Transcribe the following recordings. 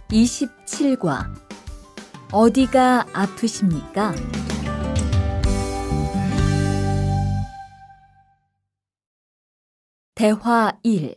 27과 어디가 아프십니까? 대화 1.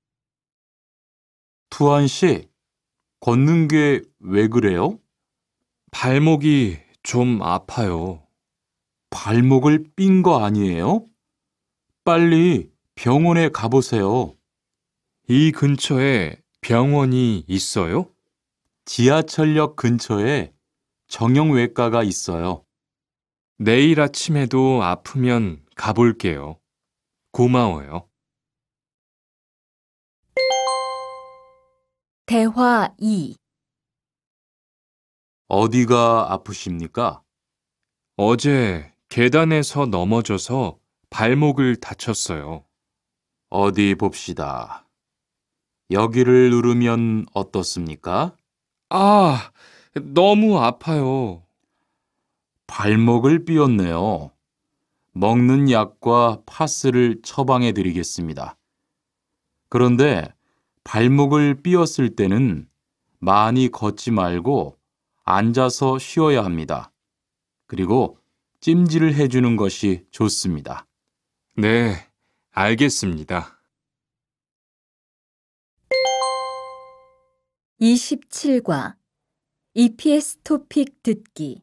투한 씨, 걷는 게 왜 그래요? 발목이 좀 아파요. 발목을 삔 거 아니에요? 빨리 병원에 가보세요. 이 근처에 병원이 있어요? 지하철역 근처에 정형외과가 있어요. 내일 아침에도 아프면 가볼게요. 고마워요. 대화 2. 어디가 아프십니까? 어제 계단에서 넘어져서 발목을 다쳤어요. 어디 봅시다. 여기를 누르면 어떻습니까? 아, 너무 아파요. 발목을 삐었네요. 먹는 약과 파스를 처방해 드리겠습니다. 그런데 발목을 삐었을 때는 많이 걷지 말고 앉아서 쉬어야 합니다. 그리고 찜질을 해주는 것이 좋습니다. 네, 알겠습니다. 27과 EPS 토픽 듣기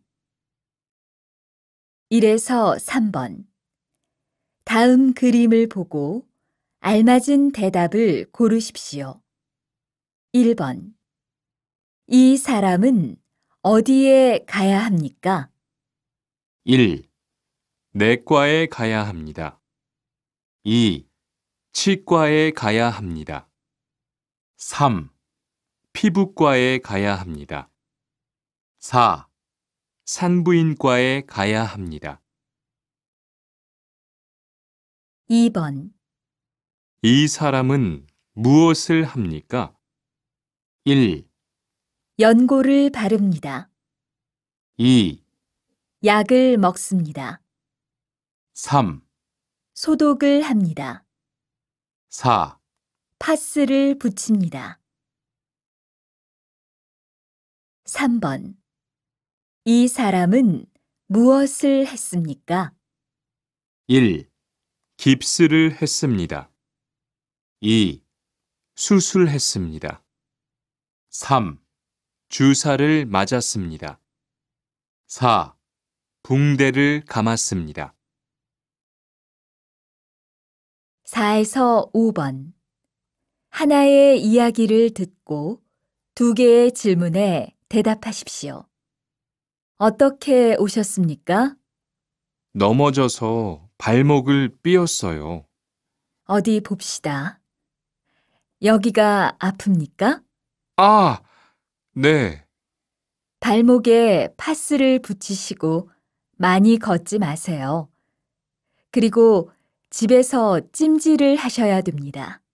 1에서 3번 다음 그림을 보고 알맞은 대답을 고르십시오. 1번 이 사람은 어디에 가야 합니까? 1, 내과에 가야 합니다. 2, 치과에 가야 합니다. 3, 피부과에 가야 합니다. 4, 산부인과에 가야 합니다. 2번 이 사람은 무엇을 합니까? 1, 연고를 바릅니다. 2, 약을 먹습니다. 3, 소독을 합니다. 4, 파스를 붙입니다. 3번 이 사람은 무엇을 했습니까? 1, 깁스를 했습니다. 2, 수술했습니다. 3, 주사를 맞았습니다. 4, 붕대를 감았습니다. 4에서 5번 하나의 이야기를 듣고 2개의 질문에 대답하십시오. 어떻게 오셨습니까? 넘어져서 발목을 삐었어요. 어디 봅시다. 여기가 아픕니까? 아, 네. 발목에 파스를 붙이시고 많이 걷지 마세요. 그리고 집에서 찜질을 하셔야 됩니다.